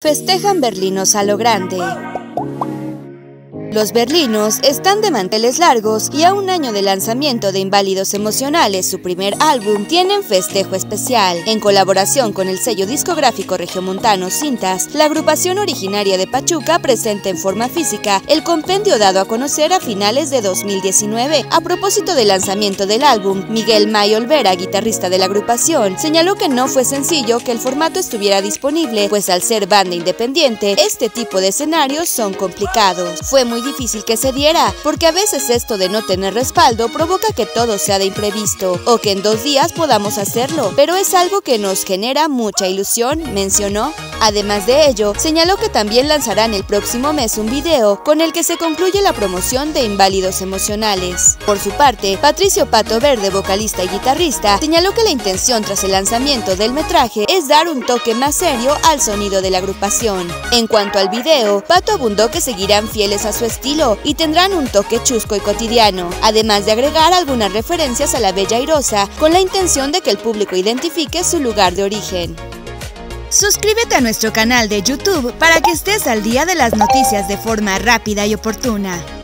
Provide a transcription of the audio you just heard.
Festejan berlinos a lo grande. Los berlinos están de manteles largos y a un año del lanzamiento de Inválidos Emocionales, su primer álbum, tienen festejo especial. En colaboración con el sello discográfico regiomontano Cintas, la agrupación originaria de Pachuca presenta en forma física el compendio dado a conocer a finales de 2019. A propósito del lanzamiento del álbum, Miguel May Olvera, guitarrista de la agrupación, señaló que no fue sencillo que el formato estuviera disponible, pues al ser banda independiente, este tipo de escenarios son complicados. Fue muy difícil que se diera, porque a veces esto de no tener respaldo provoca que todo sea de imprevisto, o que en 2 días podamos hacerlo, pero es algo que nos genera mucha ilusión, mencionó. Además de ello, señaló que también lanzarán el próximo mes un video con el que se concluye la promoción de Inválidos Emocionales. Por su parte, Patricio Pato Verde, vocalista y guitarrista, señaló que la intención tras el lanzamiento del metraje es dar un toque más serio al sonido de la agrupación. En cuanto al video, Pato abundó que seguirán fieles a su estilo y tendrán un toque chusco y cotidiano, además de agregar algunas referencias a la Bella Airosa con la intención de que el público identifique su lugar de origen. Suscríbete a nuestro canal de YouTube para que estés al día de las noticias de forma rápida y oportuna.